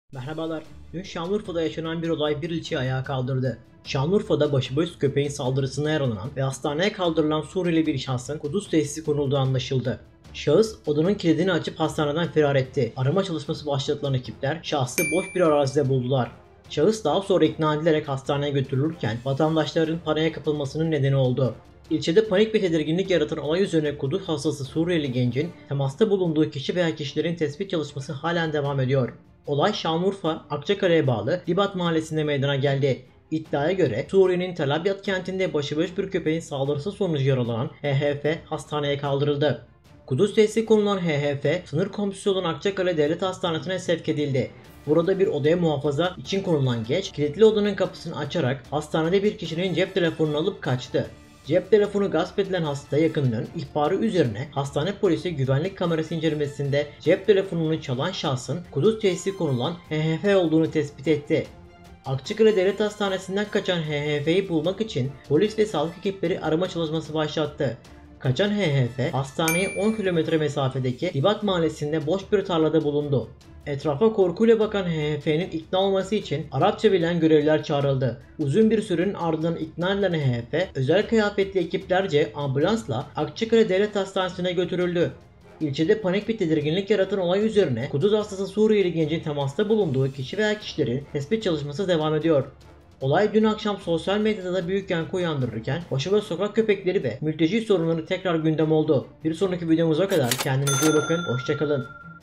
Merhabalar. Dün Şanlıurfa'da yaşanan bir olay bir ilçeyi ayağa kaldırdı. Şanlıurfa'da başıboş köpeğin saldırısına yaralanan ve hastaneye kaldırılan Suriyeli bir şahsın Kudüs tesisi konulduğu anlaşıldı. Şahıs odanın kilidini açıp hastaneden firar etti. Arama çalışması başlatılan ekipler şahsı boş bir arazide buldular. Şahıs daha sonra ikna edilerek hastaneye götürülürken vatandaşların paraya kapılmasının nedeni oldu. İlçede panik ve tedirginlik yaratan olay üzerine Kudüs hastası Suriyeli gencin temasta bulunduğu kişi veya kişilerin tespit çalışması halen devam ediyor. Olay Şanlıurfa, Akçakale'ye bağlı Dibat mahallesinde meydana geldi. İddiaya göre Suriye'nin Tel Abyad kentinde başıboş bir köpeğin saldırısı sonucu yaralanan HHF hastaneye kaldırıldı. Kudüs tesisi konulan HHF, sınır komşusu olan Akçakale Devlet Hastanesi'ne sevk edildi. Burada bir odaya muhafaza için konulan genç, kilitli odanın kapısını açarak hastanede bir kişinin cep telefonunu alıp kaçtı. Cep telefonu gasp edilen hasta yakınının ihbarı üzerine hastane polisi güvenlik kamerası incelemesinde cep telefonunu çalan şahsın Kudüs tesisi konulan HHF olduğunu tespit etti. Akçakale Devlet Hastanesi'nden kaçan HHF'yi bulmak için polis ve sağlık ekipleri arama çalışması başlattı. Kaçan HHF hastaneye 10 kilometre mesafedeki Dibat mahallesinde boş bir tarlada bulundu. Etrafa korkuyla bakan HHF'nin ikna olması için Arapça bilen görevliler çağrıldı. Uzun bir sürenin ardından ikna edilen HHF, özel kıyafetli ekiplerce ambulansla Akçakale Devlet Hastanesi'ne götürüldü. İlçede panik ve tedirginlik yaratan olay üzerine Kudüs hastası Suriyeli gencin temasta bulunduğu kişi veya kişilerin tespit çalışması devam ediyor. Olay dün akşam sosyal medyada da büyük yankı uyandırırken başıboş sokak köpekleri ve mülteci sorunları tekrar gündem oldu. Bir sonraki videomuza kadar kendinize iyi bakın, hoşçakalın.